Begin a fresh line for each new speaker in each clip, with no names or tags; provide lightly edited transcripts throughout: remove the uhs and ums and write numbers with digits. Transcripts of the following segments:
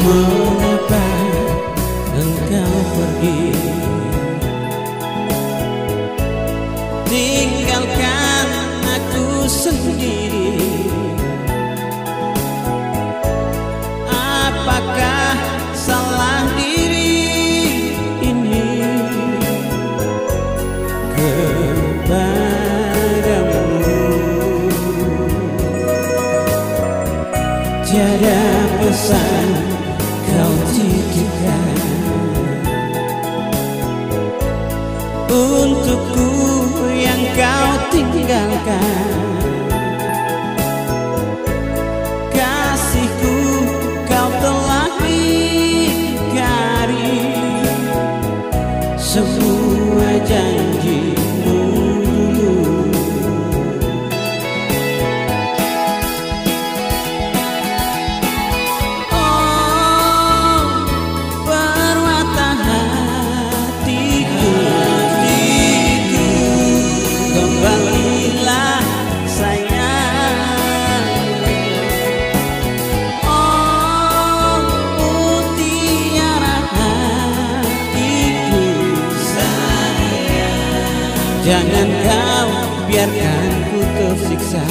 Mengapa engkau pergi, tinggalkan aku sendiri? Apakah salah diri ini kepadamu? Tiada pesan kau titipkan untukku yang kau tinggalkan. Kasihku kau telah ingkari semua janjimu dulu. Jangan kau biarkan ku tersiksa.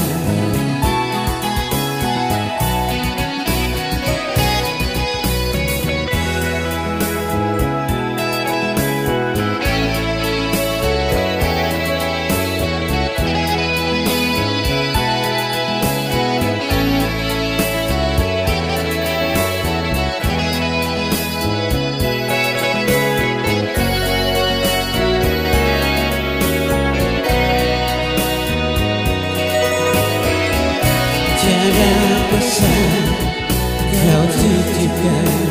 Tiada pesan kau titipkan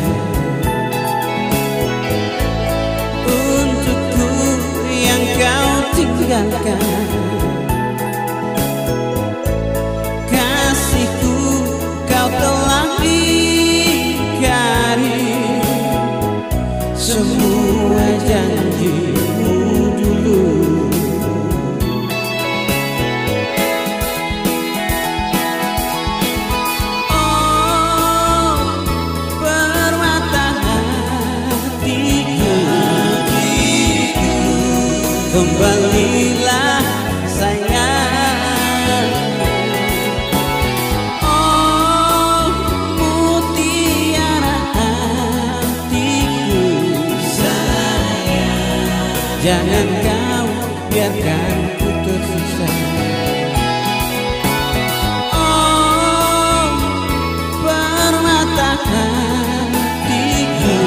untukku yang kau tinggalkan. Kasihku kau telah ingkari semua janjimu dulu. Kembalilah sayang, oh mutiara hatiku sayang. Jangan kau biarkan ku tersiksa. Oh permata hatiku,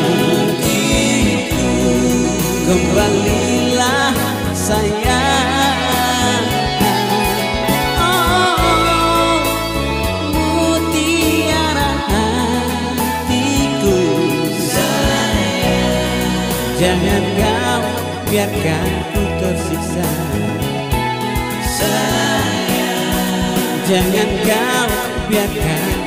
kembalilah sayang, oh mutiara hatiku sayang. Jangan kau biarkan ku tersiksa sayang. Jangan kau biarkan